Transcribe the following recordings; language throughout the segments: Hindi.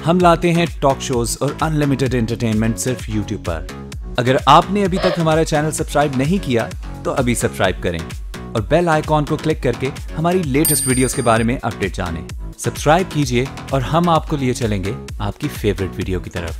हम लाते हैं टॉक शोज और अनलिमिटेड एंटरटेनमेंट सिर्फ यूट्यूब पर। अगर आपने अभी तक हमारा चैनल सब्सक्राइब नहीं किया तो अभी सब्सक्राइब करें और बेल आइकॉन को क्लिक करके हमारी लेटेस्ट वीडियोस के बारे में अपडेट जानें। सब्सक्राइब कीजिए और हम आपको लिए चलेंगे आपकी फेवरेट वीडियो की तरफ।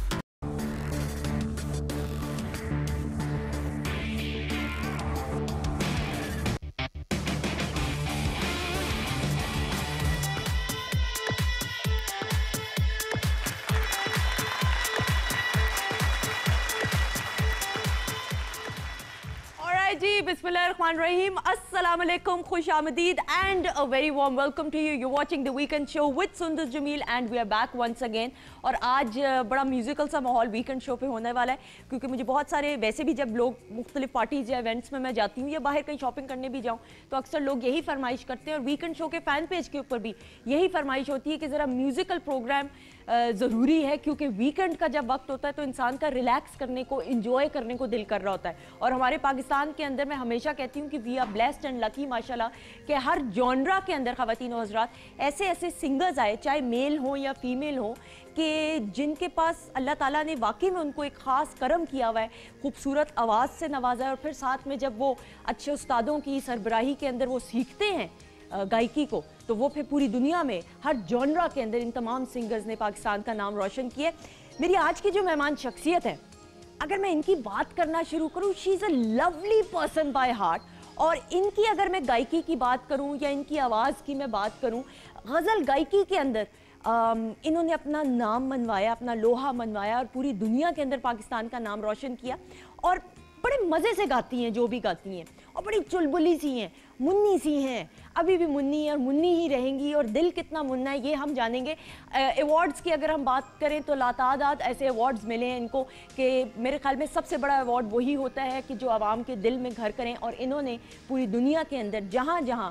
जी बिस्मिल्लाहिर्रहमानिर्रहीम, अस्सलाम वालेकुम, खुश आमदीद and a very warm welcome to you. You watching the weekend show with Sundar Jamil and we are back once again. और आज बड़ा म्यूजिकल सा माहौल वीकेंड शो पे होने वाला है, क्योंकि मुझे बहुत सारे, वैसे भी जब लोग मुख्तलिफ पार्टीज या इवेंट्स में मैं जाती हूँ या बाहर कहीं शॉपिंग करने भी जाऊँ तो अक्सर लोग यही फरमाइश करते हैं और वीकेंड शो के फ़ैन पेज के ऊपर भी यही फरमाइश होती है कि ज़रा म्यूज़िकल प्रोग्राम ज़रूरी है, क्योंकि वीकेंड का जब वक्त होता है तो इंसान का रिलैक्स करने को, इंजॉय करने को दिल कर रहा होता है। और हमारे पाकिस्तान के अंदर मैं हमेशा कहती हूँ कि we are blessed and lucky माशाल्लाह कि हर जॉनरा के अंदर ख़वातीन और हज़रात ऐसे ऐसे सिंगर्स आए, चाहे मेल हो या फीमेल हो, कि जिनके पास अल्लाह ताला ने वाकई में उनको एक ख़ास करम किया हुआ है, खूबसूरत आवाज़ से नवाजा है। और फिर साथ में जब वो अच्छे उस्तादों की सरबराही के अंदर वो सीखते हैं गायकी को, तो वो फिर पूरी दुनिया में हर जॉनरा के अंदर इन तमाम सिंगर्स ने पाकिस्तान का नाम रोशन किया। मेरी आज की जो मेहमान शख्सियत है, अगर मैं इनकी बात करना शुरू करूँ, she is a lovely person by heart. और इनकी अगर मैं गायकी की बात करूँ या इनकी आवाज़ की मैं बात करूँ, गज़ल गायकी के अंदर इन्होंने अपना नाम मनवाया, अपना लोहा मनवाया और पूरी दुनिया के अंदर पाकिस्तान का नाम रोशन किया। और बड़े मज़े से गाती हैं जो भी गाती हैं, और बड़ी चुलबुली सी हैं, मुन्नी सी हैं, अभी भी मुन्नी और मुन्नी ही रहेंगी। और दिल कितना मुन्ना है ये हम जानेंगे। अवार्ड्स की अगर हम बात करें तो लातादाद ऐसे अवार्ड्स मिले हैं इनको कि मेरे ख्याल में सबसे बड़ा अवार्ड वही होता है कि जो आवाम के दिल में घर करें। और इन्होंने पूरी दुनिया के अंदर जहाँ जहाँ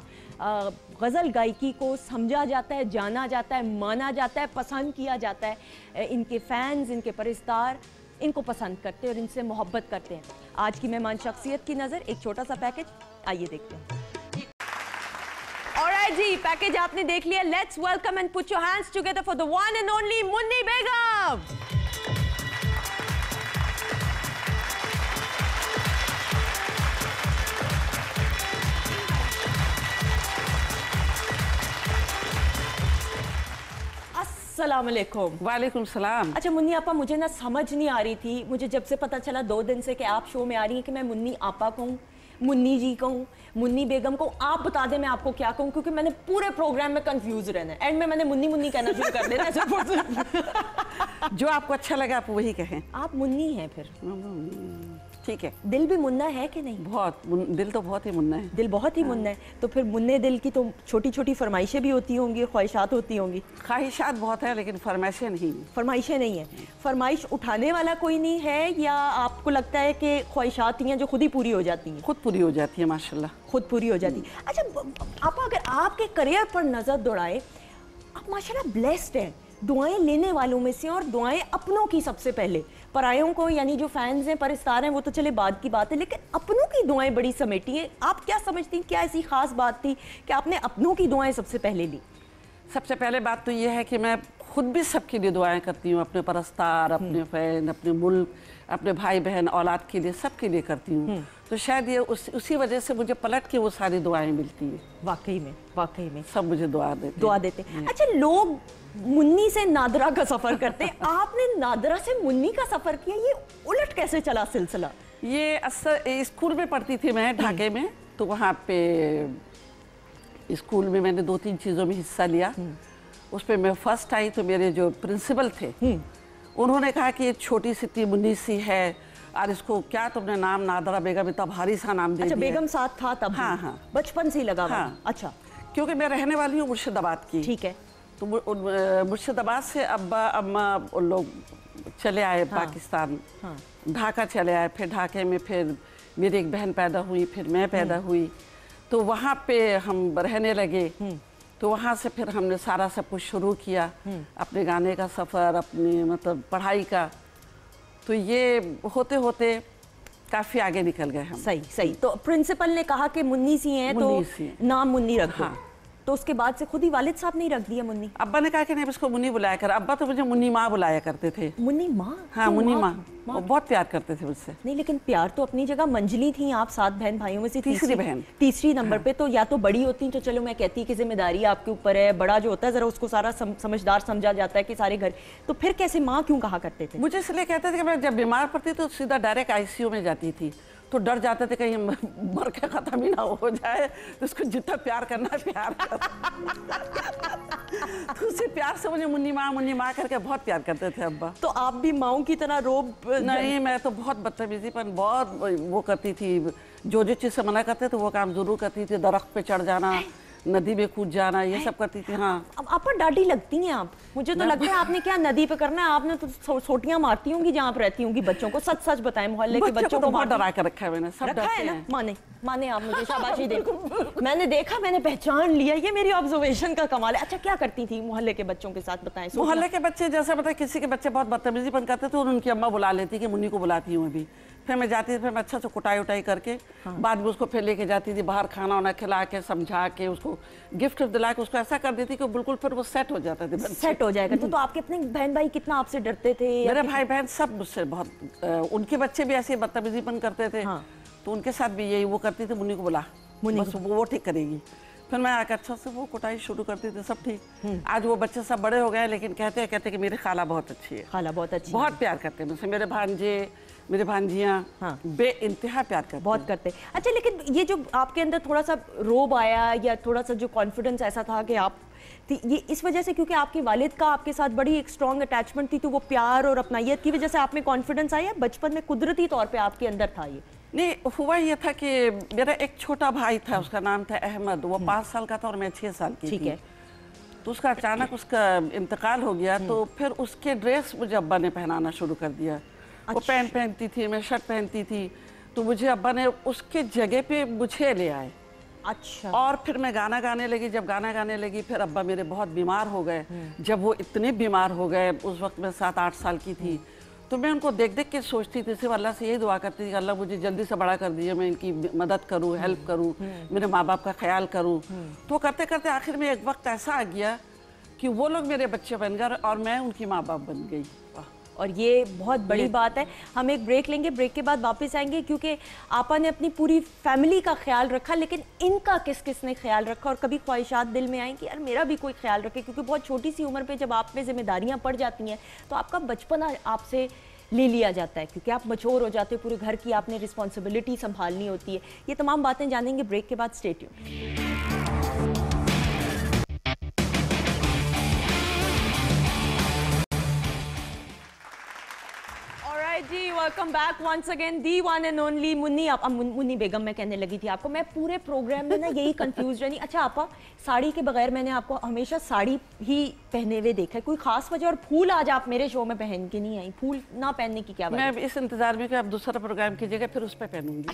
गज़ल गायकी को समझा जाता है, जाना जाता है, माना जाता है, पसंद किया जाता है, इनके फैंस, इनके परस्तार इनको पसंद करते हैं और इनसे मोहब्बत करते हैं। आज की मेहमान शख्सियत की नज़र एक छोटा सा पैकेज, आइए देखते हैं। ऑलराइट जी, पैकेज आपने देख लिया। Let's welcome and put your hands together for the one and only Munni Begum. अस्सलाम वालेकुम। वालेकुम सलाम। अच्छा मुन्नी आपा, मुझे ना समझ नहीं आ रही थी, मुझे जब से पता चला 2 दिन से कि आप शो में आ रही हैं, कि मैं मुन्नी आपा कहूँ, मुन्नी जी कहूँ, मुन्नी बेगम को, आप बता दें मैं आपको क्या कहूँ, क्योंकि मैंने पूरे प्रोग्राम में कंफ्यूज रहना है। एंड में मैंने मुन्नी मुन्नी कहना शुरू कर देना है। जो आपको अच्छा लगा आप वही कहें। आप मुन्नी हैं फिर, ठीक है। दिल भी मुन्ना है कि नहीं? बहुत, दिल तो बहुत ही मुन्ना है। दिल बहुत ही मुन्ना है। तो फिर मुन्ने दिल की तो छोटी छोटी फरमाइशें भी होती होंगी, ख्वाहिशात होती होंगी। ख्वाहिशात बहुत है लेकिन फरमाइशें नहीं। फरमाइशें नहीं है। फरमाइश उठाने वाला कोई नहीं है, या आपको लगता है कि ख्वाहिशात ही हैं जो खुद ही पूरी हो जाती हैं? खुद पूरी हो जाती है माशाल्लाह, खुद पूरी हो जाती है। अच्छा आप अगर आपके करियर पर नज़र दौड़ाए, आप माशाल्लाह ब्लेस्ड हैं, दुआएं लेने वालों में से, और दुआएं अपनों की सबसे पहले। परायों को, यानी जो फैंस हैं, परस्तार हैं, वो तो चले बाद की बात है, लेकिन अपनों की दुआएं बड़ी समेटी हैं। आप क्या समझती हैं, क्या ऐसी खास बात थी कि आपने अपनों की दुआएं सबसे पहले ली? सबसे पहले बात तो ये है कि मैं खुद भी सबके लिए दुआएं करती हूँ, अपने परस्तार, अपने फैन, अपने मुल्क, अपने भाई बहन, औलाद के लिए, सबके लिए करती हूँ। तो शायद ये उसी वजह से मुझे पलट के वो सारी दुआएं मिलती हैं। वाकई में सब मुझे दुआ देते हैं। अच्छा, लोग मुन्नी से नादरा का सफर करते हैं, आपने नादरा से मुन्नी का सफर किया, ये उलट कैसे चला सिलसिला? ये अक्सर स्कूल में पढ़ती थी मैं ढाके में, तो वहाँ पे स्कूल में मैंने 2-3 चीज़ों में हिस्सा लिया। उस पर मैं फर्स्ट आई, तो मेरे जो प्रिंसिपल थे उन्होंने कहा कि ये छोटी सी इतनी मुन्नी सी है और इसको क्या तुमने नाम नादरा बेगम, इतना भारी सा नाम दे दिया। अच्छा, बेगम साथ था तब? हाँ, बचपन से ही लगा। हाँ। अच्छा, क्योंकि मैं रहने वाली हूँ मुर्शिदाबाद की। ठीक है। तो मुर्शिदाबाद से अब्बा अम्मा उन लोग चले आए पाकिस्तान, ढाका चले आए। फिर ढाके में फिर मेरी एक बहन पैदा हुई, फिर मैं पैदा हुई, तो वहाँ पे हम रहने लगे। तो वहाँ से फिर हमने सारा सब कुछ शुरू किया, अपने गाने का सफ़र, अपनी मतलब पढ़ाई का। तो ये होते होते काफ़ी आगे निकल गए हम। सही। तो प्रिंसिपल ने कहा कि मुन्नी सी हैं तो नाम मुन्नी रखो। हाँ, तो उसके बाद से खुद ही वालिद साहब ने रख दिया मुन्नी? अब्बा ने कहा कि नहीं इसको मुन्नी बुलाया कर। अब्बा तो मुझे मुन्नी माँ बुलाया करते थे। मुन्नी माँ? हाँ, मुन्नी माँ। वो बहुत प्यार करते थे मुझसे। नहीं, लेकिन प्यार तो अपनी जगह। मंजली थी आप 7 बहन भाइयों में से तीसरी बहन, तीसरी नंबर पे। तो या तो बड़ी होती तो चलो मैं कहती कि जिम्मेदारी आपके ऊपर है, बड़ा जो होता है जरा उसको सारा समझदार समझा जाता है कि सारे घर। तो फिर कैसे माँ क्यों कहा करते थे? मुझे इसलिए कहते थे कि मैं जब बीमार पड़ती तो सीधा डायरेक्ट आईसीयू में जाती थी, तो डर जाते थे कहीं मर के खत्म ही ना हो जाए, तो उसको जितना प्यार करना है प्यार कर। तो उसी प्यार से मुझे मुन्नी माँ करके बहुत प्यार करते थे अब्बा। तो आप भी माँओं की तरह रोब? नहीं, मैं तो बहुत बदतमीजी पर बहुत वो करती थी, जो चीज़ से मना करते थे वो काम जरूर करती थी। दरख्त पे चढ़ जाना, नदी में कूद जाना, ये सब करती थी। हाँ। अब आप पर डांडी लगती हैं आप? मुझे तो लगता है आपने क्या नदी पे करना है, आपने तो सोटियां मारती होंगी जहाँ आप रहती होंगी बच्चों को। सच सच बताएं, मोहल्ले के बच्चों को बहुत डरा के रखा है मैंने, सब रखा है ना? हैं। माने आप मुझे शाबाशी दे। मैंने देखा, मैंने पहचान लिया, ये मेरी ऑब्जर्वेशन का कमाल है। अच्छा, क्या करती थी मोहल्ले के बच्चों के साथ, बताएं। मोहल्ले के बच्चे जैसे बताए, किसी के बच्चे बहुत बदतमीजी पन करते थे और उनकी अम्मा बुला लेती कि मुन्नी को बुलाती हूँ अभी। फिर मैं जाती थी, फिर मैं अच्छा से कुटाई उटाई करके बाद में उसको फिर लेके जाती थी बाहर, खाना वाना खिला के, समझा के, उसको गिफ्ट दिला के उसको ऐसा कर देती कि बिल्कुल फिर वो सेट हो जाता था। सेट हो जाएगा। तो आप अपने बहन भाई कितना आपसे डरते थे? मेरे भाई बहन सब मुझसे बहुत, उनके बच्चे भी ऐसे बदतमीजीपन करते थे। तो उनके साथ भी यही वो करती थी, मुन्नी को बुला, बस वो ठीक करेगी। फिर मैं आकर अच्छा से वो कुटाई शुरू करती थी, सब ठीक। आज वो बच्चे सब बड़े हो गए, लेकिन कहते कि मेरी खाला बहुत अच्छी है। खाला बहुत अच्छी, बहुत प्यार करते हैं मुझसे। मेरे भांजे, मेरे भांजियाँ बेइंतहा प्यार करते, बहुत करते। अच्छा, लेकिन ये जो आपके अंदर थोड़ा सा रोब आया या थोड़ा सा जो कॉन्फिडेंस ऐसा था कि आप, ये इस वजह से क्योंकि आपके वालिद का आपके साथ बड़ी एक स्ट्रॉन्ग अटैचमेंट थी, तो वो प्यार और अपनायत की वजह से आप में कॉन्फिडेंस आया, बचपन में कुदरती तौर पे आपके अंदर था ये? नहीं, हुआ ये था कि मेरा एक छोटा भाई था, उसका नाम था अहमद। वो 5 साल का था और मैं 6 साल की थी। तो उसका अचानक उसका इंतकाल हो गया, तो फिर उसके ड्रेस मुझे अब्बा ने पहनाना शुरू कर दिया। वो पैंट पहनती थी, मैं शर्ट पहनती थी, तो मुझे अब्बा ने उसके जगह पे मुझे ले आए। अच्छा। और फिर मैं गाना गाने लगी। जब गाना गाने लगी, फिर अब्बा मेरे बहुत बीमार हो गए। जब वो इतने बीमार हो गए, उस वक्त मैं 7-8 साल की थी, तो मैं उनको देख देख के सोचती थी, सिर्फ अल्लाह से यही दुआ करती थी कि अल्लाह मुझे जल्दी से बड़ा कर दिए, मैं इनकी मदद करूँ, हेल्प करूँ, मेरे माँ बाप का ख्याल करूँ। तो करते करते आखिर में एक वक्त ऐसा आ गया कि वो लोग मेरे बच्चे बन गए और मैं उनकी माँ बाप बन गई। और ये बहुत बड़ी बात है। हम एक ब्रेक लेंगे, ब्रेक के बाद वापस आएंगे, क्योंकि आपा ने अपनी पूरी फैमिली का ख्याल रखा, लेकिन इनका किस किस ने ख्याल रखा, और कभी ख्वाहिशात दिल में आई कि यार मेरा भी कोई ख्याल रखे, क्योंकि बहुत छोटी सी उम्र पे जब आप पे जिम्मेदारियां पड़ जाती हैं तो आपका बचपना आपसे ले लिया जाता है, क्योंकि आप मैच्योर हो जाते हो, पूरे घर की आपने रिस्पॉन्सिबिलिटी संभालनी होती है। ये तमाम बातें जानेंगे ब्रेक के बाद। Stay tuned. जी, welcome back once again, the one and only Munni. आप मुन्नी बेगम मैं कहने लगी थी आपको, मैं पूरे प्रोग्राम में ना यही कंफ्यूज रही। अच्छा आपा, साड़ी के बगैर मैंने आपको हमेशा साड़ी ही पहने हुए देखा है, कोई खास वजह? और फूल आज आप मेरे शो में पहन के नहीं आई, फूल ना पहनने की क्या वजह? मैं इस इंतजार में कि आप दूसरा प्रोग्राम कीजिएगा, फिर उस पर पहनूंगी।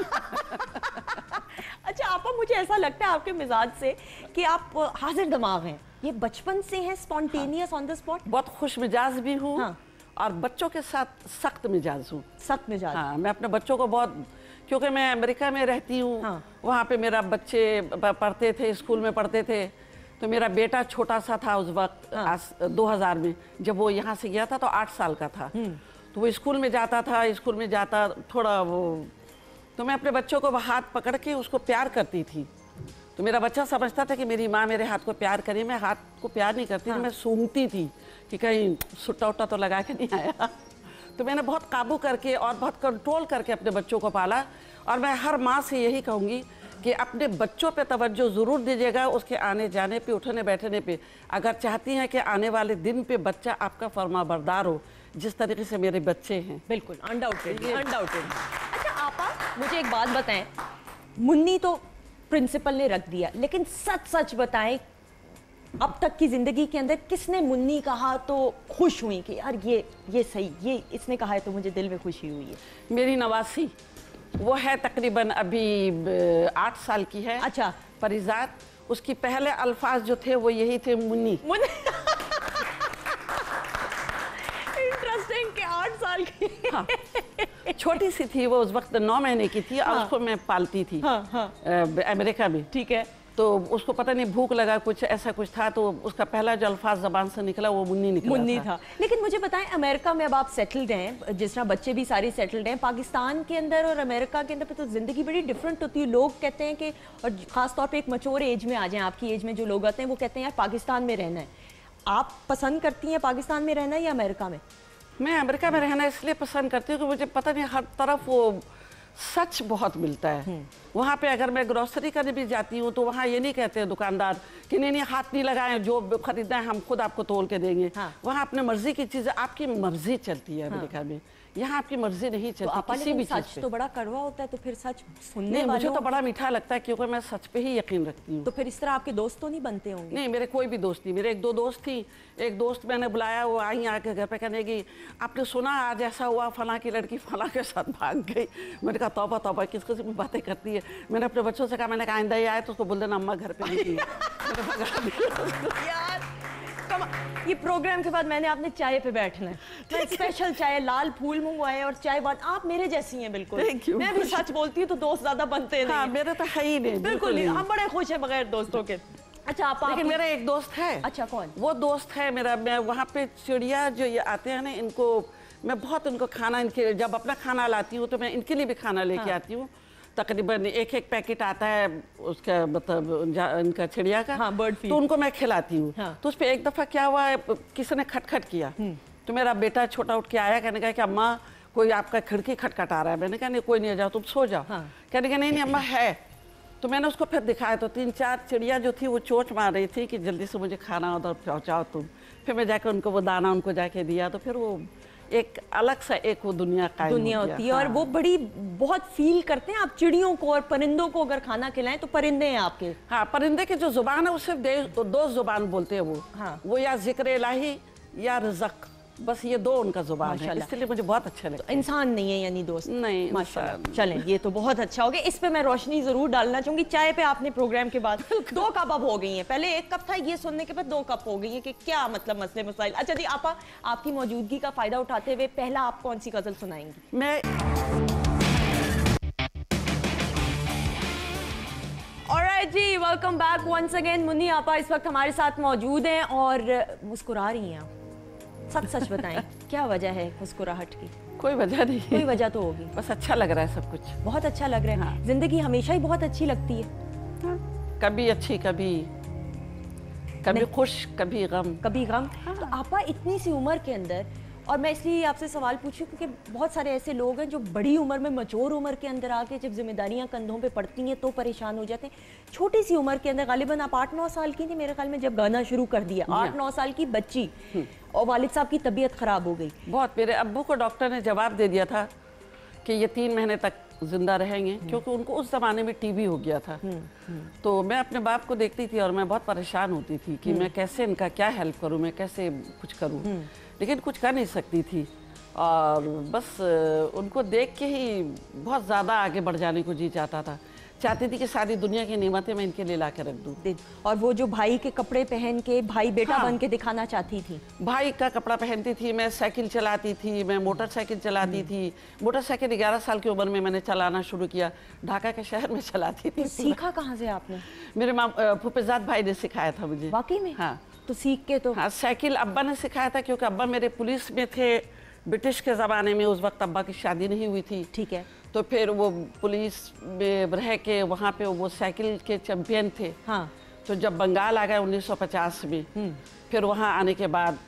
अच्छा आपा, मुझे ऐसा लगता है आपके मिजाज से कि आप हाजिर दिमाग हैं, ये बचपन से हैं, स्पॉन्टेनियस, ऑन द स्पॉट? बहुत खुश मिजाज भी हूँ और बच्चों के साथ सख्त मिजाज हूँ। सख्त मिजाज? हाँ, मैं अपने बच्चों को बहुत, क्योंकि मैं अमेरिका में रहती हूँ, वहाँ पे मेरा बच्चे पढ़ते थे, स्कूल में पढ़ते थे, तो मेरा बेटा छोटा सा था उस वक्त, 2000 में जब वो यहाँ से गया था तो 8 साल का था। तो वो स्कूल में जाता था, स्कूल में जाता थोड़ा वो, तो मैं अपने बच्चों को हाथ पकड़ के उसको प्यार करती थी। तो मेरा बच्चा समझता था कि मेरी माँ मेरे हाथ को प्यार करे, मैं हाथ को प्यार नहीं करती थी, मैं सूंघती थी कि कहीं सुट्टा उट्टा तो लगा के नहीं आया। तो मैंने बहुत काबू करके और बहुत कंट्रोल करके अपने बच्चों को पाला। और मैं हर माँ से यही कहूँगी कि अपने बच्चों पे तवज्जो ज़रूर दीजिएगा, उसके आने जाने पे, उठने बैठने पे। अगर चाहती हैं कि आने वाले दिन पे बच्चा आपका फरमाबरदार हो, जिस तरीके से मेरे बच्चे हैं। बिल्कुल, अनडाउटेड, अनडाउटेड। अच्छा आपा, मुझे एक बात बताएं, मुन्नी तो प्रिंसिपल ने रख दिया, लेकिन सच सच बताएं, अब तक की जिंदगी के अंदर किसने मुन्नी कहा तो खुश हुई कि यार ये सही, ये इसने कहा है तो मुझे दिल में खुशी हुई है? मेरी नवासी, वो है तकरीबन अभी 8 साल की है। अच्छा। परिजात, उसकी पहले अल्फाज जो थे वो यही थे, मुन्नी। इंटरेस्टिंग कि 8 साल की। हाँ। छोटी सी थी वो, उस वक्त 9 महीने की थी और उसको मैं पालती थी अमेरिका में। ठीक है। तो उसको पता नहीं भूख लगा, कुछ ऐसा कुछ था, तो उसका पहला जो अल्फाज ज़बान से निकला वो मुन्नी निकला। मुन्नी था। लेकिन मुझे बताएं, अमेरिका में अब आप सेटल्ड हैं, जिस तरह बच्चे भी सारे सेटल्ड हैं, पाकिस्तान के अंदर और अमेरिका के अंदर पे तो ज़िंदगी बड़ी डिफरेंट होती है। लोग कहते हैं कि, और ख़ास तौर पे एक मैच्योर एज में आ जाएं, आपकी एज में जो लोग आते हैं वो कहते हैं यार पाकिस्तान में रहना है। आप पसंद करती हैं पाकिस्तान में रहना या अमेरिका में? मैं अमेरिका में रहना इसलिए पसंद करती हूँ कि मुझे पता नहीं हर तरफ वो सच बहुत मिलता है। वहाँ पे अगर मैं ग्रोसरी करने भी जाती हूँ तो वहाँ ये नहीं कहते हैं दुकानदार कि नहीं हाथ नहीं लगाएं, जो खरीदना है हम खुद आपको तोल के देंगे। हाँ। वहाँ अपने मर्जी की चीज़ें, आपकी मर्जी चलती है अमेरिका में, यहाँ आपकी मर्जी नहीं चलती तो किसी भी चीज़ पे। तो बड़ा कड़वा होता है, तो फिर सच सुनने नहीं, मुझे तो बड़ा मीठा लगता है क्योंकि मैं सच पे ही यकीन रखती हूँ। तो फिर इस तरह आपके दोस्त तो नहीं बनते होंगे? नहीं, मेरे कोई भी दोस्त नहीं। मेरे एक दो दोस्त थी, एक दोस्त मैंने बुलाया, वो आई आके घर पे कहने की आपने सुना आज ऐसा हुआ, फला की लड़की फला के साथ भाग गई। मैंने कहा तौबा तौबा, किस किस्म की बातें करती है। मैंने अपने बच्चों से कहा, मैंने कहा आइंदा ही आए तो उसको बोल देना अम्मा घर पे नहीं ये प्रोग्राम के बाद मैंने आपने चाय पे बैठना है, मैं स्पेशल चाय, लाल फूल मंगवाए और चाय बात। आप मेरे जैसी हैं बिल्कुल। मैं भी सच बोलती हूँ तो दोस्त ज्यादा बनते नहीं। हाँ, मेरे तो है ही नहीं, बिल्कुल नहीं। हम बड़े खुश हैं बगैर दोस्तों के। अच्छा, आप लेकिन मेरा एक दोस्त है। अच्छा, कौन? वो दोस्त है मेरा, मैं वहाँ पे चिड़िया जो ये आते हैं ना, इनको मैं बहुत उनको खाना, इनके जब अपना खाना लाती हूँ तो मैं इनके लिए भी खाना लेके आती हूँ। तकरीबन एक पैकेट आता है उसका, मतलब इनका चिड़िया का। हाँ, बर्ड फीड। तो उनको मैं खिलाती हूँ। हाँ। तो उस पर एक दफ़ा क्या हुआ, किसी ने खटखट किया, तो मेरा बेटा छोटा उठ के आया, कहने का कि अम्मा कोई आपका खिड़की खटखटा रहा है। मैंने कहा नहीं, कोई नहीं, जाओ तुम सो जाओ। हाँ। कहने का नहीं अम्मा है। तो मैंने उसको फिर दिखाया तो 3-4 चिड़िया जो थी वो चोट मार रही थी कि जल्दी से मुझे खाना उधर पहुँचाओ तुम। फिर मैं जाकर उनको वो दाना उनको जाके दिया, तो फिर वो एक अलग सा एक वो दुनिया होती है। और वो बड़ी बहुत फील करते हैं आप चिड़ियों को और परिंदों को। अगर खाना खिलाएं तो परिंदे हैं आपके। हाँ, परिंदे की जो जुबान है वो सिर्फ 2 जुबान बोलते हैं वो। हाँ। वो या जिक्र इलाही या रिज़्क़, बस ये 2 उनका जुबान है, इसलिए मुझे बहुत अच्छा लगता है। इंसान नहीं है यानी दोस्त? नहीं, माशाल्लाह। चलें, ये तो बहुत अच्छा हो गया। इस पे मैं रोशनी जरूर डालना चाहूंगी। चाय पे आपने प्रोग्राम के बाद 2 कप अब हो गई हैं। पहले 1 कप था, ये सुनने के बाद 2 कप हो गई है कि क्या मतलब मसले मसाइल। अच्छा जी, आपकी मौजूदगी का फायदा उठाते हुए पहला आप कौन सी गजल सुनाएंगी? मैं ऑलराइट जी, welcome back once again. Munni आपा इस वक्त हमारे साथ मौजूद हैं और मुस्कुरा रही हैं। सच बताएं, क्या वजह है मुस्कुराहट की? कोई वजह नहीं। कोई वजह तो होगी, बस अच्छा लग रहा है सब कुछ। बहुत अच्छा लग रहा है। हाँ। जिंदगी हमेशा ही बहुत अच्छी लगती है। हाँ। कभी अच्छी, कभी खुश, कभी गम। हाँ। तो आपा इतनी सी उम्र के अंदर, और मैं इसलिए आपसे सवाल पूछूं क्योंकि बहुत सारे ऐसे लोग हैं जो बड़ी उम्र में, मैच्योर उम्र के अंदर आके जब जिम्मेदारियां कंधों पे पड़ती हैं तो परेशान हो जाते हैं। छोटी सी उम्र के अंदर, गालिबन आप 8-9 साल की थी मेरे ख्याल में जब गाना शुरू कर दिया, 8-9 साल की बच्ची, और वालिद साहब की तबीयत खराब हो गई बहुत। मेरे अब्बू को डॉक्टर ने जवाब दे दिया था कि ये 3 महीने तक जिंदा रहेंगे, क्योंकि उनको उस जमाने में टीबी हो गया था। तो मैं अपने बाप को देखती थी और मैं बहुत परेशान होती थी कि मैं कैसे इनका क्या हेल्प करूं, मैं कैसे कुछ करूं, लेकिन कुछ कर नहीं सकती थी। और बस उनको देख के ही बहुत ज़्यादा आगे बढ़ जाने को जी चाहता था। चाहती थी कि सारी दुनिया की नेमतें मैं इनके लिए ला के रख दूँ। और वो जो भाई के कपड़े पहन के भाई बेटा बन के दिखाना चाहती थी। भाई का कपड़ा पहनती थी, मैं साइकिल चलाती थी, मैं मोटरसाइकिल चलाती थी। मोटरसाइकिल 11 साल की उम्र में मैंने चलाना शुरू किया, ढाका के शहर में चलाती थी। सीखा कहाँ से आपने? मेरे फूफेजाद भाई ने सिखाया था मुझे। वाकई में? हाँ। तो सीख के तो? हाँ, साइकिल अब्बा ने सिखाया था, क्योंकि अब्बा मेरे पुलिस में थे ब्रिटिश के ज़माने में। उस वक्त अब्बा की शादी नहीं हुई थी। ठीक है। तो फिर वो पुलिस में रह के वहाँ पे वो साइकिल के चैंपियन थे। हाँ। तो जब बंगाल आ गए 1950 में, फिर वहाँ आने के बाद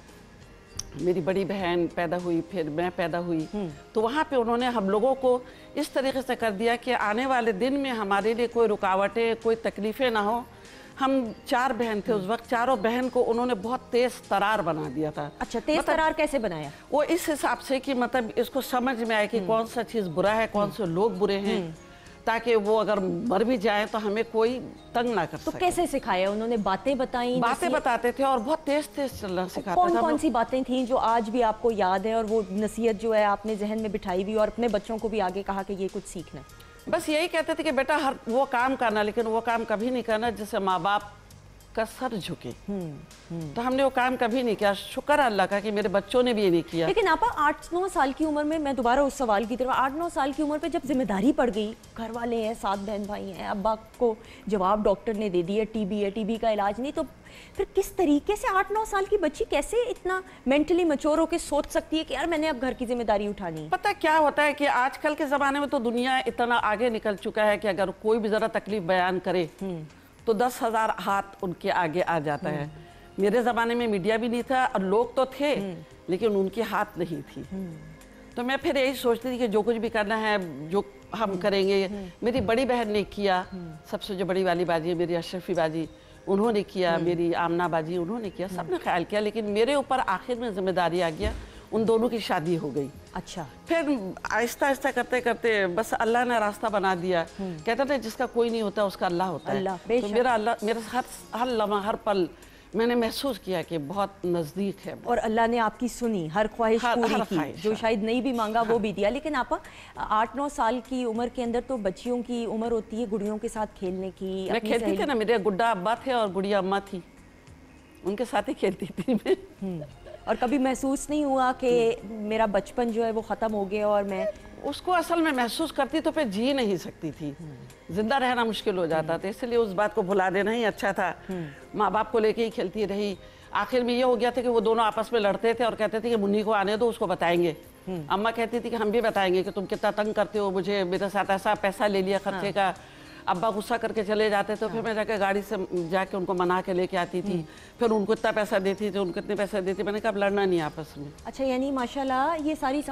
मेरी बड़ी बहन पैदा हुई, फिर मैं पैदा हुई। तो वहाँ पे उन्होंने हम लोगों को इस तरीके से कर दिया कि आने वाले दिन में हमारे लिए कोई रुकावटें, कोई तकलीफ़ें ना हो। हम 4 बहन थे उस वक्त, चारों बहन को उन्होंने बहुत तेज तरार बना दिया था। अच्छा, तेज तरार कैसे बनाया? वो इस हिसाब से कि मतलब इसको समझ में आए कि कौन सा चीज़ बुरा है, कौन से लोग बुरे हैं, ताकि वो अगर मर भी जाए तो हमें कोई तंग ना कर सके। तो कैसे सिखाया उन्होंने? बातें बताई? बातें बताते थे और बहुत तेज तेज चलना सिखाते थे। कौन सी बातें थी जो आज भी आपको याद है और वो नसीहत जो है आपने जहन में बिठाई हुई और अपने बच्चों को भी आगे कहा कि ये कुछ सीखना है? बस यही कहते थे कि बेटा हर वो काम करना, लेकिन वो काम कभी नहीं करना जिससे माँ बाप का सर झुके। तो हमने वो काम कभी नहीं किया। शुक्र अल्लाह का कि मेरे बच्चों ने भी ये नहीं किया। लेकिन आपा 8-9 साल की उम्र में, मैं दोबारा उस सवाल की तरफ, 8-9 साल की उम्र पे जब जिम्मेदारी पड़ गई, घर वाले हैं, 7 बहन भाई हैं, अब्बा को जवाब डॉक्टर ने दे दिया टीबी है, टीबी का इलाज नहीं, तो फिर किस तरीके से 8-9 साल की बच्ची कैसे इतना मेंटली मैच्योर होकर सोच सकती है कि यार मैंने अब घर की जिम्मेदारी उठानी है? पता क्या होता है कि आजकल के ज़माने में तो दुनिया इतना आगे निकल चुका है कि अगर कोई भी ज़रा तकलीफ बयान करे तो 10,000 हाथ उनके आगे आ जाता है। मेरे ज़माने में मीडिया भी नहीं था और लोग तो थे लेकिन उनकी हाथ नहीं थी। तो मैं फिर यही सोचती थी कि जो कुछ भी करना है जो हम करेंगे। मेरी बड़ी बहन ने किया, सबसे जो बड़ी वाली बाजी है मेरी अशरफी बाजी, उन्होंने किया, मेरी आमना बाजी उन्होंने किया, सबने ख्याल किया। लेकिन मेरे ऊपर आखिर में जिम्मेदारी आ गया, उन दोनों की शादी हो गई। अच्छा। फिर आहिस्ता आहिस्ता करते करते बस अल्लाह ने रास्ता बना दिया। कहते थे जिसका कोई नहीं होता उसका अल्लाह होता है। तो मेरा अल्लाह मेरे हर लम्हा हर पल मैंने महसूस किया कि बहुत नज़दीक है। और अल्लाह ने आपकी सुनी, हर ख्वाहिश पूरी की, जो शायद नहीं भी मांगा वो भी दिया। लेकिन आप 8-9 साल की उम्र के अंदर तो बच्चियों की उम्र होती है गुड़ियों के साथ खेलने की। मैं खेलती थी ना, मेरे गुड्डा अब्बा थे और गुड़िया अम्मा थी, उनके साथ ही खेलती थी मैं। और कभी महसूस नहीं हुआ कि मेरा बचपन जो है वो ख़त्म हो गया? और मैं उसको असल में महसूस करती तो फिर जी नहीं सकती थी, जिंदा रहना मुश्किल हो जाता था। इसलिए उस बात को भुला देना ही अच्छा था। माँ बाप को लेके ही खेलती रही। आखिर में ये हो गया था कि वो दोनों आपस में लड़ते थे और कहते थे कि मुन्नी को आने दो, उसको बताएंगे। अम्मा कहती थी कि हम भी बताएंगे कि तुम कितना तंग करते हो मुझे, मेरे साथ ऐसा पैसा ले लिया खर्चे का। अब्बा गुस्सा करके चले जाते तो फिर मैं जाकर गाड़ी से जाके उनको मना के लेके आती थी। फिर उनको इतना पैसा देती थी, उनको इतने पैसे देती। मैंने कहा अब लड़ना नहीं आपस में। अच्छा, यानी माशाल्लाह ये सारी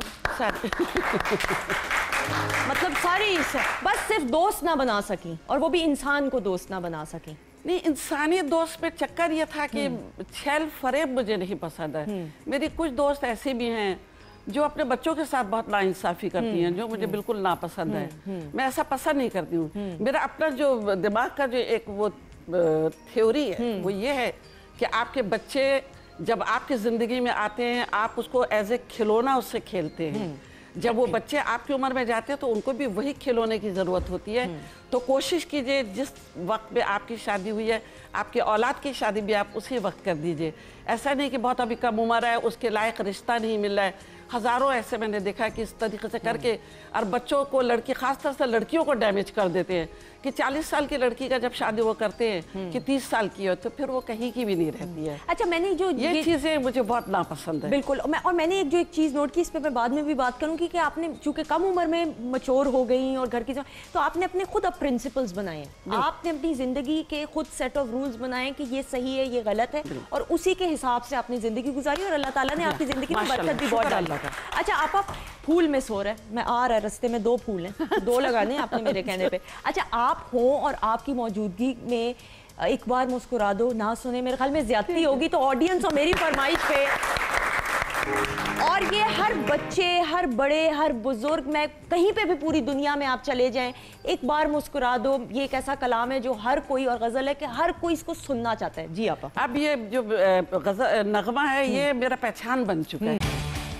मतलब सारी बस सिर्फ दोस्त ना बना सकी, और वो भी इंसान को दोस्त ना बना सकी। नहीं, इंसानी दोस्त पे चक्कर ये था कि छल फरेब मुझे नहीं पसंद है। मेरी कुछ दोस्त ऐसे भी हैं जो अपने बच्चों के साथ बहुत नाइंसाफी करती हैं, जो मुझे बिल्कुल नापसंद है। मैं ऐसा पसंद नहीं करती हूँ। मेरा अपना जो दिमाग का जो एक वो थ्योरी है वो ये है कि आपके बच्चे जब आपकी ज़िंदगी में आते हैं आप उसको एज ए खिलौना उससे खेलते हैं। जब वो बच्चे आपकी उम्र में जाते हैं तो उनको भी वही खिलौने की ज़रूरत होती है। तो कोशिश कीजिए जिस वक्त में आपकी शादी हुई है आपकी औलाद की शादी भी आप उसी वक्त कर दीजिए। ऐसा नहीं कि बहुत अभी कम उम्र है उसके लायक रिश्ता नहीं मिल रहा है। हज़ारों ऐसे मैंने देखा कि इस तरीके से करके और बच्चों को, लड़की खासतौर से लड़कियों को डैमेज कर देते हैं कि 40 साल की लड़की का जब शादी वो करते हैं कि 30 साल की हो तो फिर वो कहीं की भी नहीं रहती है। अच्छा, मैंने जो ये चीज़ें मुझे बहुत नापसंद है। बिल्कुल। और मैंने एक चीज़ नोट की, इस पे मैं बाद में भी बात करूँगी कि आपने चूंकि कम उम्र में मैच्योर हो गई और घर की तो आपने अपने खुद अब प्रिंसिपल्स बनाए, आपने अपनी ज़िंदगी के खुद सेट ऑफ रूल्स बनाए कि ये सही है ये गलत है, और उसी के हिसाब से आपने ज़िंदगी गुजारी और अल्लाह ताला ने आपकी ज़िंदगी में बरकत भी बहुत डाली। अच्छा, आप फूल में सो रहे हैं, मैं आ रहा है रास्ते में 2 फूल हैं, 2 लगाने आपने मेरे कहने पे। अच्छा, आप हो और आपकी मौजूदगी में एक बार मुस्कुरा दो, ना सुने मेरे ख्याल में ज्यादती होगी, तो ऑडियंस और मेरी फरमाइश पे, और ये हर बच्चे, हर बड़े, हर बुजुर्ग, मैं कहीं पे भी पूरी दुनिया में आप चले जाएं, एक बार मुस्कुरा दो, ये एक ऐसा कलाम है जो हर कोई, और गजल है कि हर कोई इसको सुनना चाहता है। जी आपा, अब ये जो नगमा है ये मेरा पहचान बन चुका है।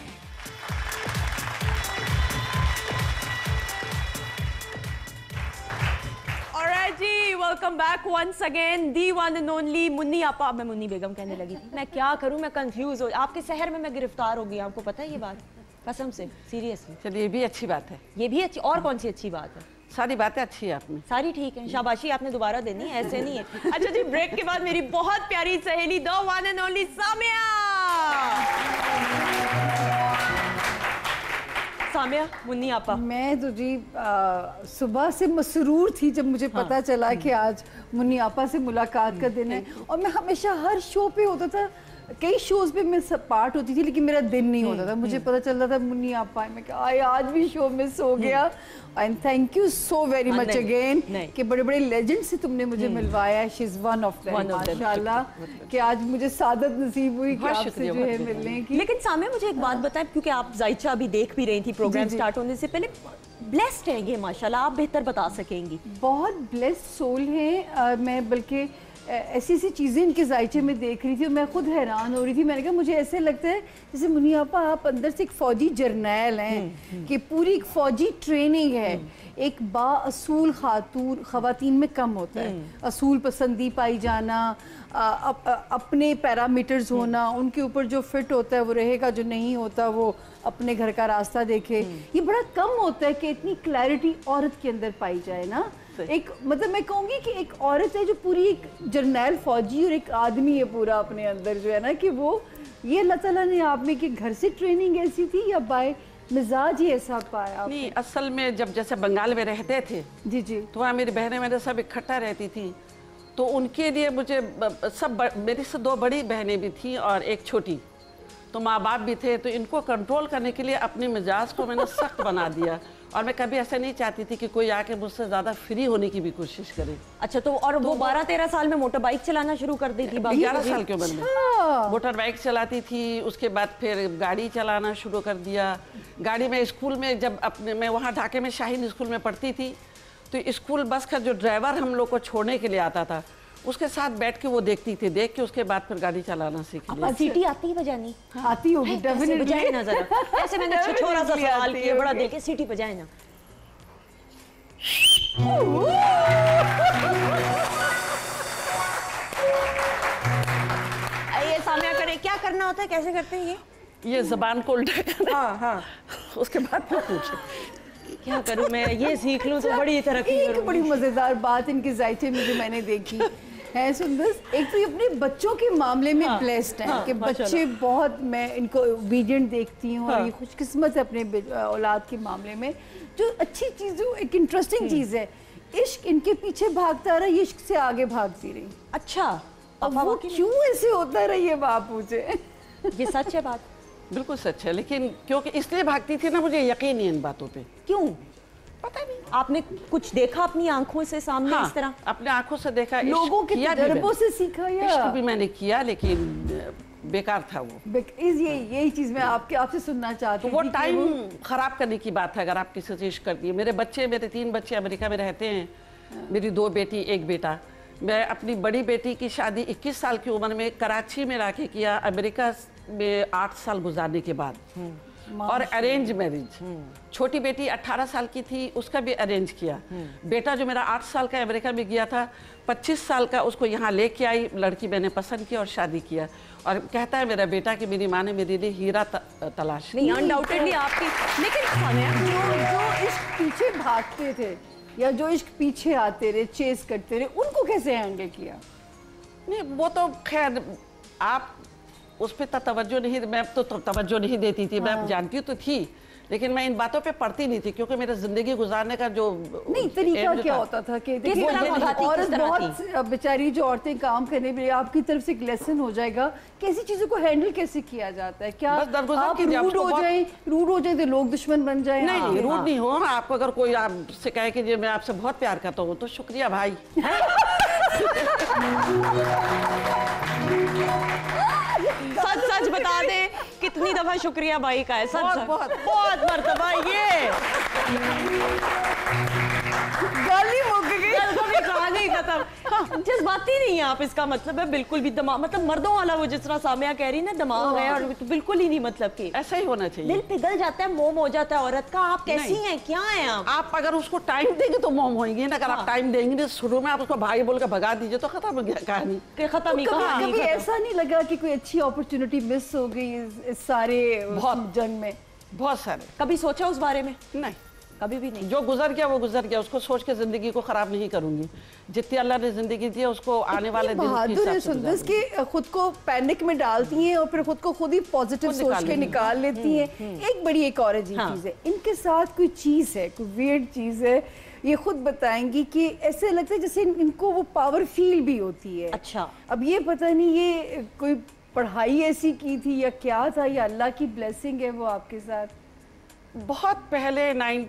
जी, welcome back once again, the one and only Munni आपा। मैं मुन्नी बेगम कहने लगी थी, मैं क्या करूं, मैं कंफ्यूज हो। आपके शहर में मैं गिरफ्तार हो गई, आपको पता है ये बात? कसम से, सीरियसली। चलिए, ये भी अच्छी बात है। ये भी अच्छी, और कौन सी अच्छी बात है? सारी बातें अच्छी है आपने, सारी ठीक है। शाबाशी आपने दोबारा देनी है, ऐसे नहीं है। अच्छा जी, ब्रेक के बाद मेरी बहुत प्यारी सहेली the one and only Samia. Samia, Munni आपा। मैं तो जी सुबह से मसरूर थी जब मुझे पता चला कि आज मुन्नी आपा से मुलाकात का दिन है। और मैं हमेशा हर शो पे होता था, कई शोज पे मैं पार्ट होती थी, लेकिन मेरा दिन नहीं होता था। मुझे पता चल रहा था मुन्नी आपा, मैं कहा आज भी शो मिस हो गया। And thank you so very much again कि बड़े बड़े लेजेंड से तुमने मुझे मिलवाया। She is one of them, माशाल्लाह, कि आज मुझे सादत नसीब हुई कि आपसे जो है मिलने की। लेकिन सामिया, मुझे एक बात बताएं, क्योंकि आप जायचा अभी देख भी रही थी प्रोग्राम स्टार्ट होने से पहले, ब्लेस्ड है ये माशाल्लाह, आप बेहतर बता सकेंगी। बहुत ब्लेस्ड सोल है मैं, बल्कि ऐसी ऐसी चीज़ें इनके जायचे में देख रही थी और मैं खुद हैरान हो रही थी। मैंने कहा मुझे ऐसे लगता है जैसे मुन्नी आपा आप अंदर से एक फ़ौजी जर्नैल हैं कि पूरी एक फ़ौजी ट्रेनिंग है। एक बाअसूल ख़वातीन में कम होता है, असूल पसंदी पाई जाना, अपने पैरामीटर्स होना, उनके ऊपर जो फिट होता है वो रहेगा, जो नहीं होता वो अपने घर का रास्ता देखे। ये बड़ा कम होता है कि इतनी क्लैरिटी औरत के अंदर पाई जाए ना। एक मतलब मैं कहूँगी कि एक औरत है जो पूरी एक जर्नैल फौजी और एक आदमी है पूरा अपने अंदर जो है ना, कि वो ये अल्लाह ताला ने आप में कि घर से ट्रेनिंग ऐसी थी या बाय मिजाज ही ऐसा पाया? नहीं, असल में जब जैसे बंगाल में रहते थे जी जी, तो वहाँ मेरी बहनें मेरे सब इकट्ठा रहती थी, तो उनके लिए मुझे सब मेरी से 2 बड़ी बहनें भी थी और एक छोटी, तो माँ बाप भी थे, तो इनको कंट्रोल करने के लिए अपने मिजाज को मैंने सख्त बना दिया और मैं कभी ऐसा नहीं चाहती थी कि कोई आके मुझसे ज़्यादा फ्री होने की भी कोशिश करे। अच्छा, तो और वो 12-13 साल में मोटर बाइक चलाना शुरू कर दी थी? 11 साल की उम्र में मोटर बाइक चलाती थी। उसके बाद फिर गाड़ी चलाना शुरू कर दिया। गाड़ी में स्कूल में जब मैं वहाँ ढाके में शाहीन स्कूल में पढ़ती थी, तो स्कूल बस का जो ड्राइवर हम लोग को छोड़ने के लिए आता था उसके साथ बैठ के वो देखती थी, देख के उसके बाद फिर गाड़ी चलाना सीख लिया। सीटी आती है बजानी? आती होगी डेफिनेटली। बजाए ना जरा, ऐसे मैंने छोटा सा सवाल किया, बड़ा दिल के, सीटी बजाए ना। ये सामने करे, क्या करना होता है, कैसे करते हैं ये ज़बान को उल्टा करना। हाँ हाँ, उसके बाद फिर पूछे क्या करूं मैं, ये सीख लूं तो बड़ी तरक्की करूंगी। एक बड़ी मजेदार बात इनके जायचे में जो मैंने देखी है सुंदर, एक तो ये अपने बच्चों के मामले में ब्लेस्ड हैं कि बच्चे बहुत, मैं इनको ओबीडियंट देखती हूँ और ये खुशकिस्मत है अपने औलाद के मामले में। जो अच्छी चीज़, जो एक इंटरेस्टिंग चीज़ है, इश्क इनके पीछे भागता रहा, ये इश्क से आगे भागती रही। अच्छा, अब वो क्यों ऐसे होता रहा ये बात पूछे? ये सच है बात? बिल्कुल सच है, लेकिन क्योंकि इसलिए भागती थी ना, मुझे यकीन नहीं इन बातों पे। क्यों? पता नहीं, आपने कुछ देखा अपनी आंखों से सामने? हाँ, इस तरह अपने आंखों से देखा, लोगों के तजर्बों से सीखा, या इश्क भी मैंने किया लेकिन बेकार था वो। यही चीज मैं आपसे सुनना चाहती हूँ। वो टाइम खराब करने की बात है अगर आप किसी से इश्क करती है। मेरे 3 बच्चे अमेरिका में रहते हैं, मेरी 2 बेटी 1 बेटा। मैं अपनी बड़ी बेटी की शादी 21 साल की उम्र में कराची में राखे किया, अमेरिका में 8 साल गुजारने के बाद, और अरेंज मैरिज। छोटी बेटी 18 साल की थी, उसका भी अरेंज किया। बेटा जो मेरा 8 साल का अमेरिका में गया था, 25 साल का, उसको यहाँ लेके आई, लड़की मैंने पसंद किया और शादी किया। और कहता है मेरा बेटा कि मेरी माँ ने मेरे लिए हीरा तलाश। नहीं, अनडाउटेडली आपकी, लेकिन जो इश्क पीछे भागते थे या जो इश्क पीछे आते रहे, चेस करते रहे, उनको कैसे हैंडल किया? नहीं, वो तो खैर आप उस पर तवज्जो नहीं, मैं तो तवज्जो नहीं देती थी। मैं जानती तो थी, लेकिन मैं इन बातों पे पढ़ती नहीं थी, क्योंकि मेरा जिंदगी गुजारने का जो नहीं तरीका क्या होता था कि औरत बहुत बेचारी, जो औरतें काम करने के लिए, आपकी तरफ से एक लेसन हो जाएगा कि ऐसी चीजों को हैंडल कैसे किया जाता है। क्या आप रूड हो जाए तो लोग दुश्मन बन जाए? नहीं, रूड नहीं हो। आपको अगर कोई आपसे कहे कि मैं आपसे बहुत प्यार करता हूँ तो शुक्रिया भाई। सच सच बता दे, कितनी दफा शुक्रिया भाई का है? सच बहुत मर्तबा। ये गाली मुक गई, कहानी खत्म। जज्बाती नहीं है आप, इसका मतलब है बिल्कुल भी दिमाग, मतलब मर्दों वाला वो जिस तरह सामिया कह रही ना, दिमाग है, और तो बिल्कुल ही नहीं, मतलब कि ऐसा ही होना चाहिए। दिल पिघल जाता है, मोम हो जाता है औरत का। आप कैसी हैं, क्या हैं आप अगर उसको टाइम देंगे तो मोम होंगे ना। अगर आप टाइम देंगे, शुरू में आप उसको भाई बोल के भगा दीजिए तो खत्म हो गया कहानी। खत्म ही कहानी। कभी ऐसा नहीं लगा कि कोई अच्छी अपॉर्चुनिटी मिस हो गई इस सारे जंग में? बहुत सारे। कभी सोचा उस बारे में? नहीं, कभी भी नहीं। जो गुजर गया वो गुजर गया, उसको सोच के जिंदगी को खराब नहीं करूंगी। जितनी अल्लाह ने जिंदगी दी है उसको आने वाले दिन बहादुर है सुंदर कि खुद को पैनिक में डालती हैं और फिर खुद को खुद ही पॉजिटिव सोच के निकाल लेती हैं। एक बड़ी एक और अजीब चीज है, इनके साथ कोई चीज है, कोई वियर्ड चीज है, ये खुद बताएंगी कि ऐसे लगता है जैसे इनको वो पावर फील भी होती है। अच्छा, अब ये पता नहीं ये कोई पढ़ाई ऐसी की थी या क्या था, या अल्लाह की ब्लेसिंग है वो आपके साथ? बहुत पहले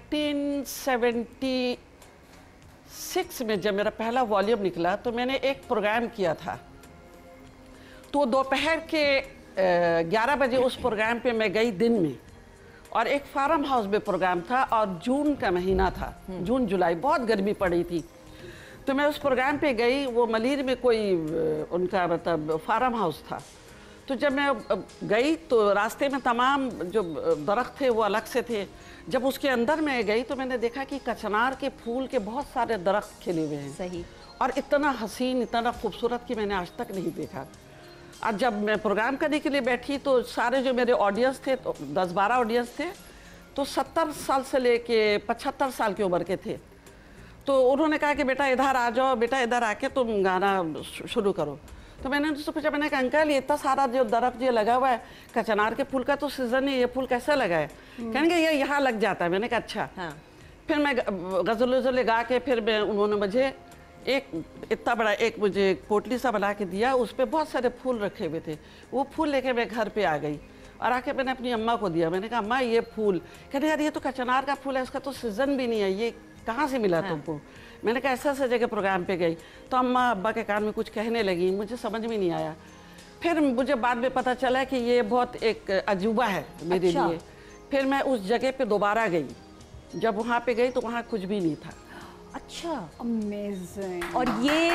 1976 में जब मेरा पहला वॉल्यूम निकला तो मैंने एक प्रोग्राम किया था। तो दोपहर के 11 बजे उस प्रोग्राम पे मैं गई दिन में, और एक फार्म हाउस में प्रोग्राम था और जून का महीना था, जून जुलाई, बहुत गर्मी पड़ी थी। तो मैं उस प्रोग्राम पे गई, वो मलिर में कोई उनका मतलब फार्म हाउस था। तो जब मैं गई तो रास्ते में तमाम जो दरख्त थे वो अलग से थे। जब उसके अंदर मैं गई तो मैंने देखा कि कचनार के फूल के बहुत सारे दरख्त खिले हुए हैं। सही। और इतना हसीन, इतना खूबसूरत कि मैंने आज तक नहीं देखा। और जब मैं प्रोग्राम करने के लिए बैठी तो सारे जो मेरे ऑडियंस थे, तो 10-12 ऑडियंस थे, तो 70 साल से लेके 75 साल की उम्र के थे। तो उन्होंने कहा कि बेटा इधर आ जाओ, बेटा इधर आके तुम गाना शुरू करो। तो मैंने उनसे पूछा, मैंने कहा अंकल ये इतना सारा जो दरख्त ये लगा हुआ है, कचनार के फूल का तो सीजन है, ये फूल कैसे लगा है? कहेंगे ये यहाँ लग जाता है। मैंने कहा अच्छा। हाँ। फिर मैं गज़ल गा के फिर उन्होंने मुझे एक इतना बड़ा एक मुझे पोटली सा बना के दिया, उस पर बहुत सारे फूल रखे हुए थे। वो फूल लेके मैं घर पे आ गई और आके मैंने अपनी अम्मा को दिया। मैंने कहा अम्मा ये फूल, कहते यार ये तो कचनार का फूल है, इसका तो सीजन भी नहीं है, ये कहाँ से मिला तुमको? मैंने कहा ऐसा जगह प्रोग्राम पे गई तो अम्मा अब्बा के कान में कुछ कहने लगी, मुझे समझ में नहीं आया। फिर मुझे बाद में पता चला कि ये बहुत एक अजूबा है मेरे लिए। फिर मैं उस जगह पे दोबारा गई। जब वहाँ पे गई तो वहाँ कुछ भी नहीं था। अच्छा, अमेजिंग। और ये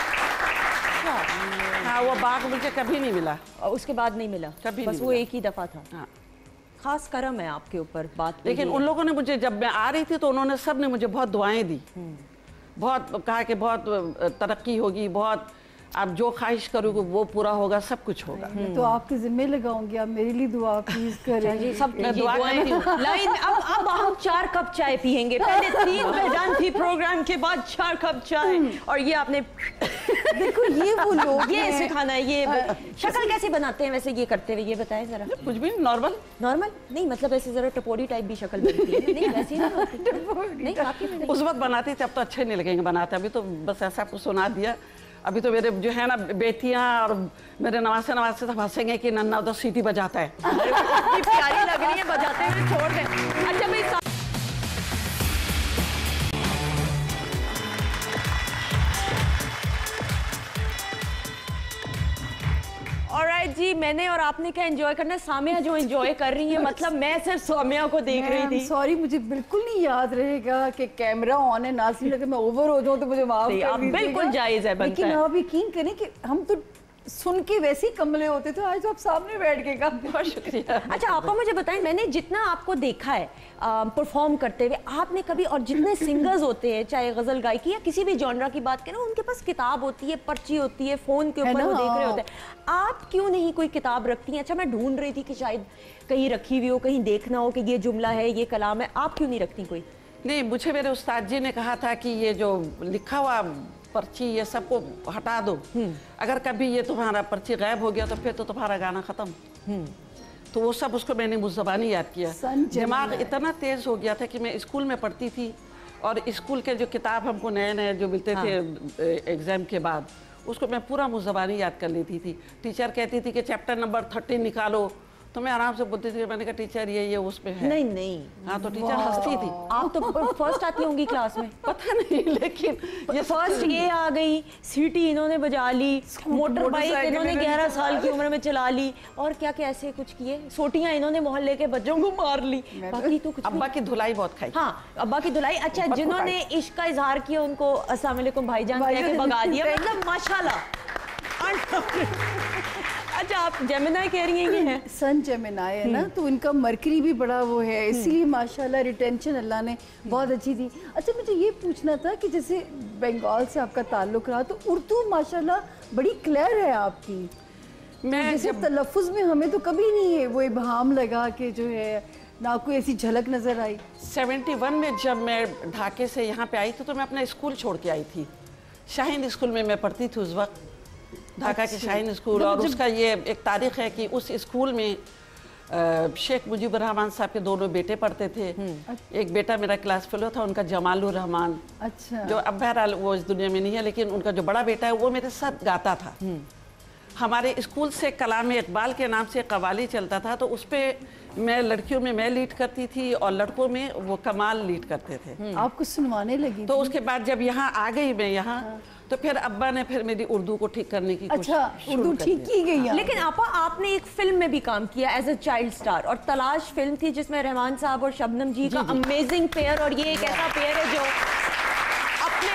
हाँ, वो बाग मुझे कभी नहीं मिला। और उसके बाद नहीं मिला कभी? बस वो एक ही दफ़ा था। हाँ, खास करम है आपके ऊपर बात। लेकिन उन लोगों ने मुझे, जब मैं आ रही थी तो उन्होंने सब ने मुझे बहुत दुआएं दी, बहुत कहा कि बहुत तरक्की होगी, बहुत आप जो ख्वाहिश करोगे वो पूरा होगा, सब कुछ होगा। मैं तो आपके जिम्मे लगाऊंगी, आप मेरे लिए दुआ प्लीज करें। जी, सब मैं दुआ करती हूँ। लाइन अब हम 4 कप चाय पियेंगे। पहले 3 बहजान थी प्रोग्राम के बाद 4 कप चाय। और ये आपने देखो ये वो लोग ये सिखाना है। ये शक्ल कैसे बनाते हैं वैसे ये करते हुए, ये बताएं जरा। कुछ भी नॉर्मल नहीं, मतलब ऐसे जरा टपोरी टाइप भी शक्ल बनती है। नहीं वैसे नहीं होती। नहीं आपकी उस वक्त बनाती थी, अब तो अच्छे नहीं लगेंगे बनाते। अभी तो बस ऐसा कुछ सुना दिया। अभी तो मेरे जो है ना बेटियां और मेरे नवासे सब हंसेंगे कि नन्ना उधर सीटी बजाता है। प्यारी लग रही है, बजाते हुए छोड़ दें। अच्छा भाई, ऑलराइट जी, मैंने और आपने क्या एंजॉय करना है? सामिया जो एंजॉय कर रही है, मतलब मैं सिर्फ सामिया को देख रही थी। सॉरी, मुझे बिल्कुल नहीं याद रहेगा कि कैमरा ऑन है। नाज़रीन अगर मैं ओवर हो जाऊं तो मुझे माफ कर दीजिएगा। बिल्कुल जायज है, लेकिन आप यकीन करें कि हम तो सुन के वैसे ही कमले होते थे, आज तो आप सामने बैठ के। बहुत शुक्रिया। अच्छा आपा मुझे बताएं, मैंने जितना आपको देखा है परफॉर्म करते हुए, आपने कभी, और जितने सिंगर्स होते हैं चाहे गजल गायकी या किसी भी जॉनरा की बात करें, उनके पास किताब होती है, पर्ची होती है, फोन के ऊपर वो देख रहे होते हैं। आप क्यों नहीं कोई किताब रखती हैं? अच्छा मैं ढूंढ रही थी कि शायद कहीं रखी हुई हो, कहीं देखना हो कि ये जुमला है, ये कलाम है, आप क्यों नहीं रखती कोई? नहीं, मुझे मेरे उस्ताद जी ने कहा था कि ये जो लिखा हुआ पर्ची ये सबको हटा दो। अगर कभी ये तुम्हारा पर्ची गायब हो गया तो फिर तो तुम्हारा गाना खत्म। तो वो सब उसको मैंने मुज़बानी याद किया। दिमाग इतना तेज हो गया था कि मैं स्कूल में पढ़ती थी और स्कूल के जो किताब हमको नए नए जो मिलते थे एग्जाम के बाद, उसको मैं पूरा मुज़बानी याद कर लेती थी। टीचर कहती थी कि चैप्टर नंबर 13 निकालो, तो मैं आराम से बोलती थी। मैंने कहा टीचर ये उसमें है। नहीं। हाँ, तो टीचर हंसती थी। आप तो फर्स्ट आती होंगी क्लास में। पता नहीं, लेकिन ये फर्स्ट ये आ गई, सीटी इन्होंने बजा ली, मोटर बाइक इन्होंने 11 साल की उम्र में चला ली, और क्या क्या ऐसे कुछ किए, सोटियां इन्होंने मोहल्ले के बच्चों को मार ली। बाकी तो कुछ। अब्बा की धुलाई बहुत खाई। हाँ, अब्बा की धुलाई। अच्छा, जिन्होंने इश्क का इजहार किया उनको अस्सलाम वालेकुम भाईजान कह के भगा दिया, मतलब माशाल्लाह। अच्छा, आप जेमिनाई कह रही हैं? ये है सन जेमिनाई है ना, तो इनका मरकरी भी बड़ा वो है, इसीलिए माशाल्लाह रिटेंशन अल्लाह ने बहुत अच्छी दी। अच्छा, मुझे ये पूछना था कि जैसे बंगाल से आपका ताल्लुक रहा, तो उर्दू माशाल्लाह बड़ी क्लियर है आपकी। मैं जैसे तलफ़ुज़ में हमें तो कभी नहीं है वो इबहाम लगा के जो है, ना कोई ऐसी झलक नजर आई। 71 में जब मैं ढाके से यहाँ पे आई थी तो मैं अपना स्कूल छोड़ के आई थी। शाहीन स्कूल में मैं पढ़ती थी उस वक्त, ढाका के शाहीन स्कूल। और उसका ये एक तारीख है कि उस स्कूल में शेख मुजीबुर रहमान साहब के 2 बेटे पढ़ते थे। एक बेटा मेरा क्लास फेलो था, उनका जमालुर रहमान। अच्छा। जो अब बहरहाल वो इस दुनिया में नहीं है, लेकिन उनका जो बड़ा बेटा है वो मेरे साथ गाता था। हमारे स्कूल से कलाम इकबाल के नाम से कवाली चलता था, तो उस पर मैं लड़कियों में मैं लीड करती थी और लड़कों में वो कमाल लीड करते थे। आपको सुनवाने लगी? तो उसके बाद जब यहाँ आ गई मैं यहाँ, तो फिर अब्बा ने फिर मेरी उर्दू को ठीक करने की कोशिश। अच्छा, उर्दू ठीक की गई। लेकिन आपा आपने एक फिल्म में भी काम किया एज अ चाइल्ड स्टार, और तलाश फिल्म थी जिसमें रहमान साहब और शबनम जी का अमेजिंग पेयर, और ये एक ऐसा पेयर है जो अपने वक्त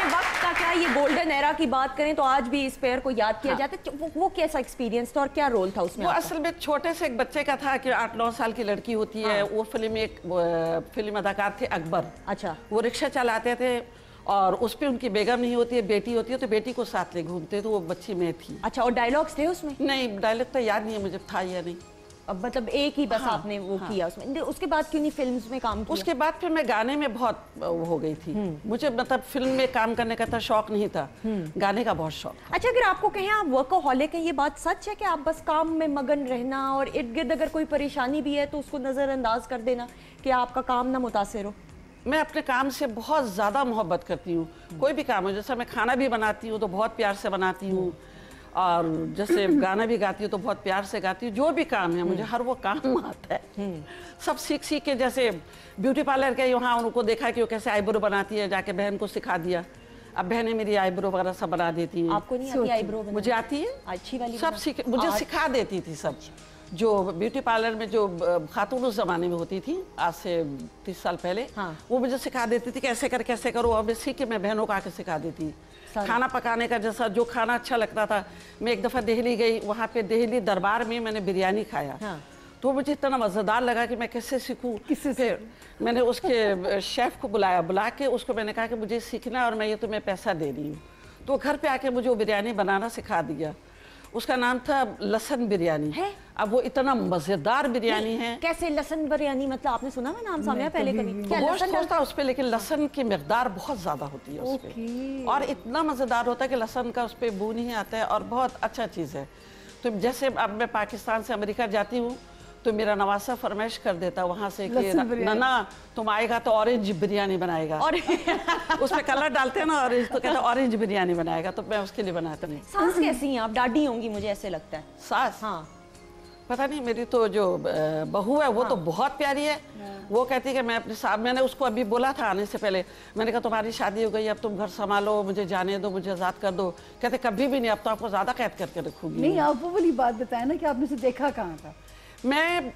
का क्या ये गोल्डन एरा की बात करें तो आज भी इस पेयर को याद किया जाता है। वो कैसा एक्सपीरियंस था और क्या रोल था उसमें? वो असल में छोटे से एक बच्चे का था कि 8-9 साल की लड़की होती है। वो फिल्म में एक फिल्म अदाकार थे अकबर। अच्छा। वो रिक्शा चलाते थे और उस पर उनकी बेगम नहीं होती है, बेटी होती है, तो बेटी को साथ ले घूमते, तो वो बच्ची में थी। अच्छा, और डायलॉग्स थे उसमें? नहीं, डायलॉग तो याद नहीं है मुझे, था या नहीं। अब मतलब एक ही बस आपने वो किया उसमें। उसके बाद क्यों नहीं फिल्म्स में काम किया? उसके बाद फिर मैं गाने में बहुत हो गई थी। मुझे मतलब फिल्म में काम करने का था शौक नहीं था, गाने का बहुत शौक। अच्छा, अगर आपको कहें आप वर्कहॉलिक हैं, ये बात सच है कि आप बस काम में मगन रहना और इर्द गिर्द अगर कोई परेशानी भी है तो उसको नजरअंदाज कर देना कि आपका काम ना मुतासिर हो? मैं अपने काम से बहुत ज़्यादा मोहब्बत करती हूँ। कोई भी काम हो, जैसे मैं खाना भी बनाती हूँ तो बहुत प्यार से बनाती हूँ, और जैसे गाना भी गाती हूँ तो बहुत प्यार से गाती हूँ। जो भी काम है मुझे हर वो काम आता है। सब सीख सीख के, जैसे ब्यूटी पार्लर के वहाँ उनको देखा कि वो कैसे आईब्रो बनाती है, जाके बहन को सिखा दिया। अब बहनें मेरी आईब्रो वगैरह सब बना देती हैं। आपको नहीं आती आईब्रो? मुझे आती है, अच्छी वाली सब मुझे सिखा देती थी सब। जो ब्यूटी पार्लर में जो खातून उस जमाने में होती थी, आज से 30 साल पहले, वो मुझे सिखा देती थी कैसे करो। अब सीख के मैं बहनों को आके सिखा देती। खाना पकाने का, जैसा जो खाना अच्छा लगता था। मैं एक दफ़ा दिल्ली गई, वहाँ पे दिल्ली दरबार में मैंने बिरयानी खाया। तो मुझे इतना मज़ेदार लगा कि मैं कैसे सीखूं। फिर मैंने उसके शेफ़ को बुला के उसको मैंने कहा कि मुझे सीखना और मैं ये तुम्हें पैसा दे रही हूँ। तो घर पे आके मुझे वो बिरयानी बनाना सिखा दिया। उसका नाम था लहसुन बिरयानी है। अब वो इतना मजेदार बिरयानी है। कैसे लहसुन बिरयानी? मतलब आपने सुना है नाम सामने पहले कभी? क्या गोश्त होता उस पे, लेकिन लहसुन की मिकदार बहुत ज्यादा होती है उस पे, और इतना मजेदार होता है कि लहसुन का उस पे बू नहीं आता है, और बहुत अच्छा चीज है। तो जैसे अब मैं पाकिस्तान से अमेरिका जाती हूँ तो मेरा नवासा फरमाइश कर देता वहाँ से कि नाना तुम आएगा तो ऑरेंज बिरयानी बनाएगा। और उसमें कलर डालते हैं ना ऑरेंज, तो कहता ऑरेंज बिरयानी बनाएगा, तो मैं उसके लिए बनाता नहीं। सास कैसी हैं आप? डाडी होंगी मुझे ऐसे लगता है। सास? हाँ, पता नहीं, मेरी तो जो बहू है वो तो बहुत प्यारी है। वो कहती है कि मैं अपने साथ, मैंने उसको अभी बोला था आने से पहले, मैंने कहा तुम्हारी शादी हो गई, अब तुम घर संभालो, मुझे जाने दो, मुझे आज़ाद कर दो। कहते कभी भी नहीं, अब तो आपको ज़्यादा कैद करके रखूंगी। नहीं, आप वो वाली बात बताएं ना कि आपने उसे देखा कहाँ था? मैं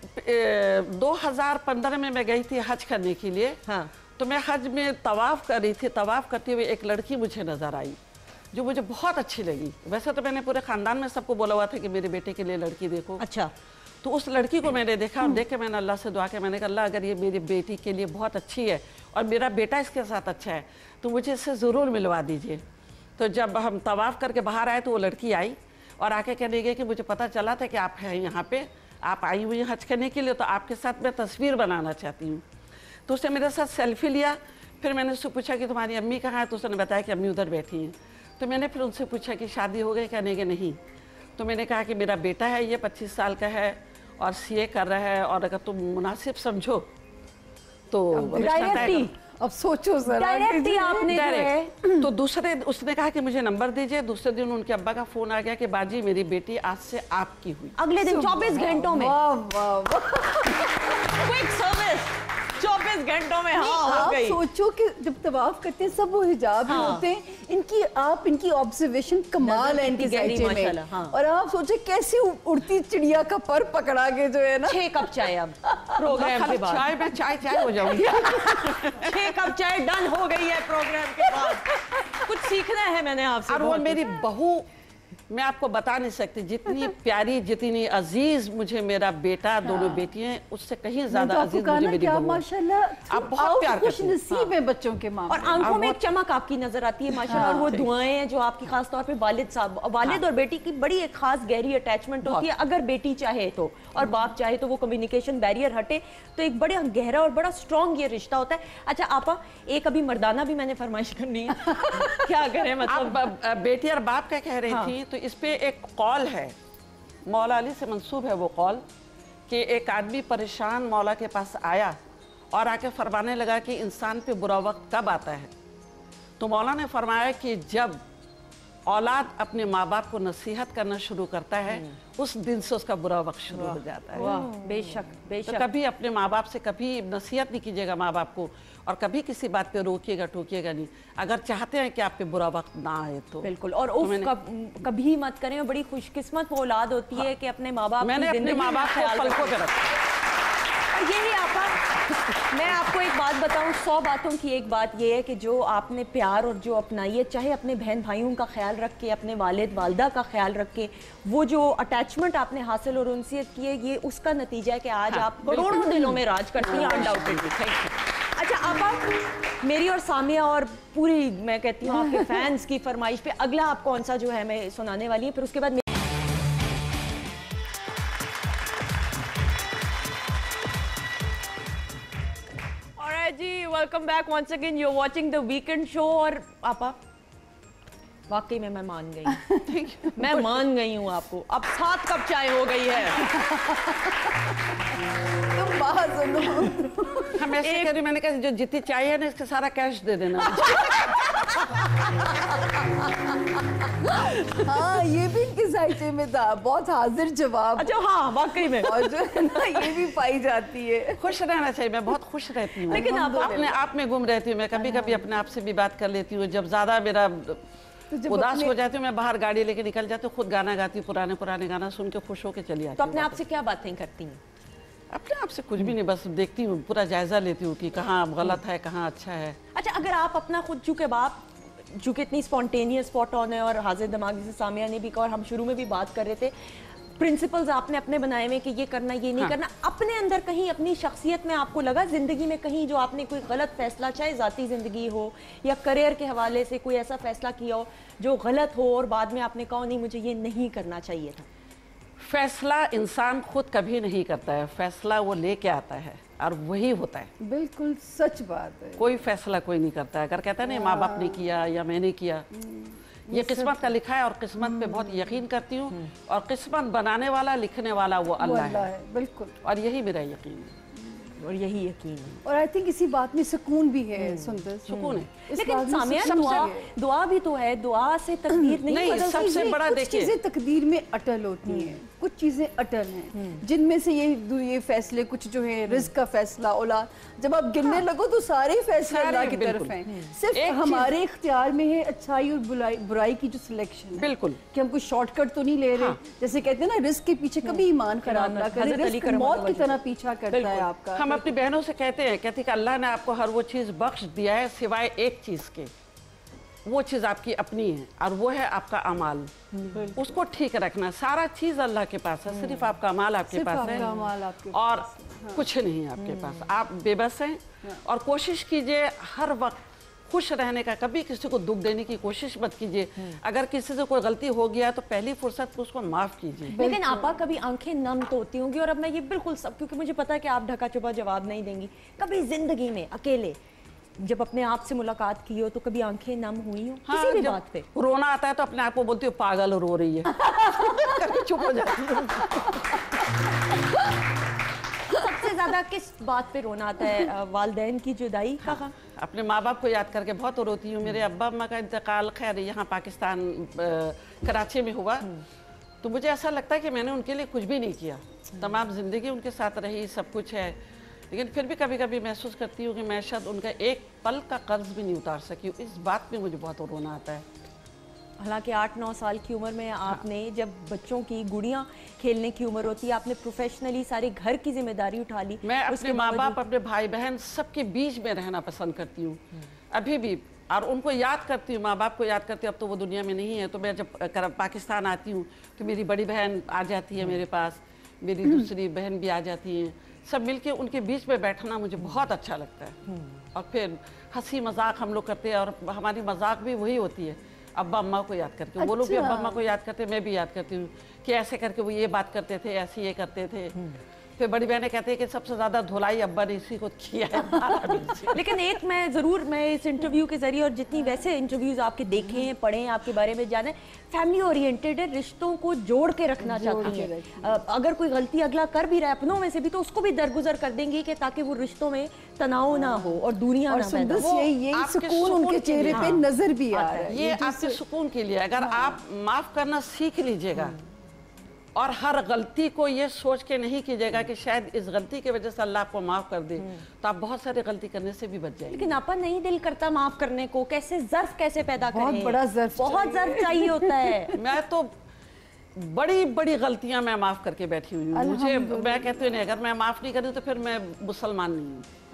2015 में मैं गई थी हज करने के लिए। हाँ। तो मैं हज में तवाफ़ कर रही थी, तवाफ़ करते हुए एक लड़की मुझे नज़र आई जो मुझे बहुत अच्छी लगी। वैसे तो मैंने पूरे ख़ानदान में सबको बोला हुआ था कि मेरे बेटे के लिए लड़की देखो। अच्छा। तो उस लड़की को मैंने देखा और देख के मैंने अल्लाह से दुआ किया, मैंने कहा अल्लाह अगर ये मेरी बेटी के लिए बहुत अच्छी है और मेरा बेटा इसके साथ अच्छा है तो मुझे इससे ज़रूर मिलवा दीजिए। तो जब हम तवाफ़ करके बाहर आए तो वो लड़की आई और आके कहने गई कि मुझे पता चला था कि आप हैं यहाँ पे, आप आई हुई हज करने के लिए, तो आपके साथ मैं तस्वीर बनाना चाहती हूँ। तो उसने मेरे साथ सेल्फी लिया। फिर मैंने उससे पूछा कि तुम्हारी अम्मी कहाँ है? तो उसने बताया कि अम्मी उधर बैठी हैं। तो मैंने फिर उनसे पूछा कि शादी हो गई? कहने के नहीं। तो मैंने कहा कि मेरा बेटा है, ये 25 साल का है और सीए कर रहा है, और अगर तुम मुनासिब समझो तो अब सोचो आपने। तो दूसरे उसने कहा कि मुझे नंबर दीजिए। दूसरे दिन उनके अब्बा का फोन आ गया कि बाजी मेरी बेटी आज से आपकी हुई। अगले दिन 24 घंटों में। वाह वाह वाह। क्विक सर्विस 24 घंटों में। हाँ, आप सोचो कि जब तवाफ करते हैं सब वो हिजाब में होते हैं, इनकी ऑब्जर्वेशन कमाल है इनकी साइड में। और आप सोचे कैसी उड़ती चिड़िया का पर पकड़ा के जो है ना। 6 कप चाय अब प्रोग्राम के बाद। चाय में चाय हो जाऊंगी। 6 कप चाय डन हो गई है प्रोग्राम के बाद। कुछ सीखना है मैंने आपसे। और वो मेरी बहू, मैं आपको बता नहीं सकती जितनी प्यारी, जितनी अजीज मुझे मेरा बेटा, दोनों बेटियां, उससे कहीं ज्यादा अजीज मुझे मेरी बहू। माशाल्लाह आप बहुत प्यार करती हैं। नसीब है बच्चों के माँ। और आंखों में एक चमक आपकी नजर आती है माशाल्लाह। और वो दुआएं हैं जो आपकी खास तौर पे वालिद साहब, वालिद और बेटी की बड़ी एक खास गहरी अटैचमेंट होती है। अगर बेटी चाहे तो और बाप चाहे तो वो कम्युनिकेशन बैरियर हटे तो एक बड़े गहरा और बड़ा स्ट्रॉन्ग ये रिश्ता होता है। अच्छा आपा, एक अभी मर्दाना भी मैंने फरमाइश करनी है। क्या करें? मतलब बेटी और बाप क्या कह रही थी, तो इस पे एक कॉल है, मौला अली से मंसूब है वो कॉल, कि एक आदमी परेशान मौला के पास आया और आके फरमाने लगा कि इंसान पे बुरा वक्त कब आता है। तो मौला ने फरमाया कि जब औलाद अपने माँ बाप को नसीहत करना शुरू करता है उस दिन से उसका बुरा वक्त शुरू हो जाता है। बेशक बेशक। तो कभी अपने माँ बाप से कभी नसीहत नहीं कीजिएगा माँ बाप को, और कभी किसी बात पे रोकिएगा टोकिएगा नहीं, अगर चाहते हैं कि आप पे बुरा वक्त ना आए तो। बिल्कुल। और कभी मत करें। और बड़ी खुशकिस्मत वो औलाद होती है कि अपने माँ बाप, मैंने अपने माँ बाप को पलकों पे रखा। यही आपा, मैं आपको एक बात बताऊं, 100 बातों की एक बात ये है कि जो आपने प्यार और जो अपनाई है, चाहे अपने बहन भाइयों का ख्याल रख के, अपने वालिद वालदा का ख्याल रख के, वो जो अटैचमेंट आपने हासिल और उनसीयत की है, ये उसका नतीजा है कि आज आप करोड़ों दिलों में राज करती हैं अनडाउटेडली। अच्छा, अब आप मेरी और सामिया और पूरी मैं कहती हूँ आपके फैंस की फरमाइश पे अगला आप कौन सा जो है मैं सुनाने वाली है, फिर उसके बाद जी welcome back once again, you are watching the weekend show. और आपा वाकई में मैं मान गई मैं मान गई हूँ आपको। अब 7 कप चाय हो गई है। तुम बाहर सुनो। हम ऐसे कह रही, मैंने कहा जो जितनी चाय है ना इसका सारा कैश दे देना। हाँ, ये भी इनके जायचे में था, बहुत हाजिर जवाब। अच्छा हाँ, वाकई में। और जो है ना ये भी पाई जाती है। खुश रहना चाहिए, मैं बहुत खुश रहती हूँ, लेकिन आप अपने आप में गुम रहती हूँ। मैं कभी कभी अपने आप से भी बात कर लेती हूँ। जब ज्यादा मेरा उदास हो जाती हूँ, मैं बाहर गाड़ी लेके निकल जाती हूँ, खुद गाना गाती हूँ, पुराने पुराने गाना सुन के खुश होकर चली आती हूँ। तो अपने आप से क्या बातें करती हैं? अपने आप से कुछ भी नहीं, बस देखती हूँ, पूरा जायजा लेती हूँ कि कहाँ गलत है, कहाँ अच्छा है। अच्छा, अगर आप अपना खुद, चूँकि इतनी स्पॉन्टेनियस स्पॉट ऑन है और हाजिर दिमाग से सामिया ने भी कहा और हम शुरू में भी बात कर रहे थे, प्रिंसिपल्स आपने अपने बनाए में कि ये करना ये नहीं करना, अपने अंदर कहीं अपनी शख्सियत में आपको लगा जिंदगी में कहीं जो आपने कोई गलत फैसला, चाहे ज़ाती ज़िंदगी हो या करियर के हवाले से कोई ऐसा फैसला किया हो जो गलत हो और बाद में आपने कहा नहीं मुझे ये नहीं करना चाहिए था? फैसला इंसान खुद कभी नहीं करता है, फैसला वो लेके आता है और वही होता है। बिल्कुल सच बात है। कोई फैसला कोई नहीं करता है। अगर कहता है ना माँ बाप ने किया या मैंने किया, ये किस्मत का लिखा है और किस्मत पे बहुत यकीन करती हूँ। और किस्मत बनाने वाला, लिखने वाला वो अल्लाह है। बिल्कुल। और यही मेरा यकीन है और यही यकीन है। और आई थिंक इसी बात में सुकून भी है। सुंदर सुकून है। लेकिन सामिया, दुआ भी तो है, दुआ से तकदीर नहीं बदलती। सबसे बड़ा देखिए, कुछ चीजें तकदीर में अटल होती हैं, कुछ चीजें अटल हैं, जिनमें से ये फैसले कुछ जो है, रिस्क का फैसला, औलाद, जब आप गिनने लगो तो सारे फैसले अल्लाह की तरफ हैं। सिर्फ हमारे इख्तियार में है अच्छाई और बुराई की जो सिलेक्शन है। बिल्कुल, कि हम कोई शॉर्टकट तो नहीं ले रहे। जैसे कहते हैं ना, रिस्क के पीछे कभी ईमान खराब ना करें, रिस्क मौत की तरह पीछा करता है आपका। हम अपनी बहनों से कहते हैं कि अल्लाह ने आपको हर वो चीज बख्श दिया है सिवाय एक चीज के, वो चीज आपकी अपनी है और वो है आपका अमाल। उसको ठीक रखना, सारा चीज अल्लाह के पास है, सिर्फ आपका अमाल आपके पास है और कुछ नहीं है आपके पास। आप बेबस हैं और कोशिश कीजिए हर वक्त खुश रहने का, कभी किसी को दुख देने की कोशिश मत कीजिए। अगर किसी से कोई गलती हो गया तो पहली फुर्सत में उसको माफ कीजिए। लेकिन आपा कभी आंखें नम तो होती होंगी, और अब मैं ये बिल्कुल सब, क्योंकि मुझे पता है कि आप ढका छुपा जवाब नहीं देंगी, कभी जिंदगी में अकेले जब अपने आप से मुलाकात की हो तो कभी आंखें नम हुई हो? हाँ, किसी भी बात पे रोना आता है तो अपने आप को बोलती हूँ पागल रो रही है। कभी चुप हो जाती हूँ। सबसे ज्यादा किस बात पे रोना आता है? वालिदैन की जुदाई का? हाँ, अपने माँ बाप को याद करके बहुत रोती हूँ। मेरे अब्बा अम्मा का इंतकाल खैर यहाँ पाकिस्तान कराची में हुआ, तो मुझे ऐसा लगता है कि मैंने उनके लिए कुछ भी नहीं किया। तमाम जिंदगी उनके साथ रही, सब कुछ है, लेकिन फिर भी कभी कभी महसूस करती हूँ कि मैं शायद उनका एक पल का कर्ज भी नहीं उतार सकी हूँ। इस बात पे मुझे बहुत रोना आता है। हालांकि 8-9 साल की उम्र में आपने, जब बच्चों की गुड़ियाँ खेलने की उम्र होती है, आपने प्रोफेशनली सारे घर की जिम्मेदारी उठा ली। मैं अपने माँ बाप, अपने भाई बहन सबके बीच में रहना पसंद करती हूँ अभी भी, और उनको याद करती हूँ, माँ बाप को याद करती हूँ। अब तो वो दुनिया में नहीं है, तो मैं जब पाकिस्तान आती हूँ तो मेरी बड़ी बहन आ जाती है मेरे पास, मेरी दूसरी बहन भी आ जाती हैं, सब मिलके उनके बीच में बैठना मुझे बहुत अच्छा लगता है। और फिर हंसी मजाक हम लोग करते हैं, और हमारी मजाक भी वही होती है, अब्बा अम्मा को याद करके। वो लोग भी अब्बा अम्मा को याद करते हैं, मैं भी याद करती हूँ कि ऐसे करके वो ये बात करते थे, ऐसे ये करते थे। फिर बड़ी बहनें कहते हैं कि सबसे ज्यादा धुलाई अब्बा ने इसी को किया है। लेकिन एक मैं इस इंटरव्यू के जरिए और जितनी वैसे इंटरव्यूज आपके देखे हैं, पढ़े हैं, आपके बारे में जाने, फैमिली ओरिएंटेड है, रिश्तों को जोड़ के रखना चाहती है। अगर कोई गलती अगला कर भी रहा है अपनों में से भी, तो उसको भी दरगुजर कर देंगे कि ताकि वो रिश्तों में तनाव ना हो और दूरियां ना पैदा हो। यही सुकून उनके चेहरे पे नजर भी आ रहा है। ये आपके सुकून के लिए, अगर आप माफ करना सीख लीजिएगा और हर गलती को ये सोच के नहीं कीजिएगा कि शायद इस गलती की वजह से अल्लाह आपको माफ कर दे, तो आप बहुत सारी गलती करने से भी बच जाएंगे। लेकिन आपा नहीं दिल करता माफ करने को, कैसे ज़र्फ कैसे पैदा करें? बहुत बड़ा ज़र्फ, बहुत ज़र्फ चाहिए होता है। मैं तो बड़ी बड़ी गलतियां मैं माफ करके बैठी हुई हूँ। मुझे, मैं कहती हूँ नहीं, अगर मैं माफ नहीं करूँ तो फिर मैं मुसलमान नहीं हूँ।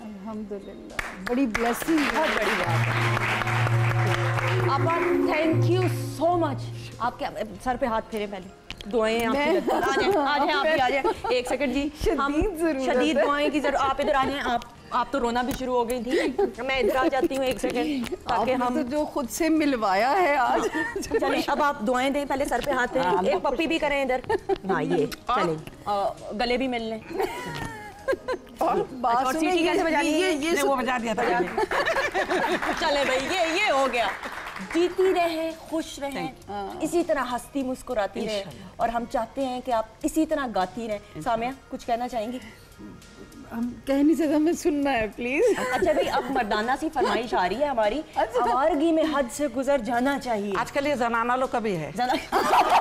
अल्हम्दुलिल्लाह, बड़ी ब्लेसिंग, बहुत बड़ी बात है। आपा थैंक यू सो मच। आपके सर पे हाथ फेरे पहले, दुआएं आपकी लगती हैं। आ जाए आप भी आ जाए। एक सेकंड जी, शदीद दुआएं की जरूरत। आप इधर आ जाएं। आप तो रोना भी शुरू हो गई थी, मैं इधर आ जाती हूँ एक सेकंड, ताकि हम तो जो खुद से मिलवाया है आज। चलें अब आप दुआएं दें, पहले सर पे हाथ फेरें, एक पप्पी भी करें इधर। हाँ ये चलें, गले भी मिल लें। और बात सीटी कैसे बजानी है? ये वो बजा दिया था। चले भाई, ये हो गया। जीती रहे, खुश रहें, इसी तरह हंसती मुस्कुराती रहे, और हम चाहते हैं कि आप इसी तरह गाती रहें। सामिया कुछ कहना चाहेंगी? हम कह नहीं सकते, हमें सुनना है प्लीज। अच्छा भाई, अब मर्दाना सी फरमाइश आ रही है हमारी, आवारगी में हद से गुजर जाना चाहिए। आजकल ये जनाना लोग का भी है।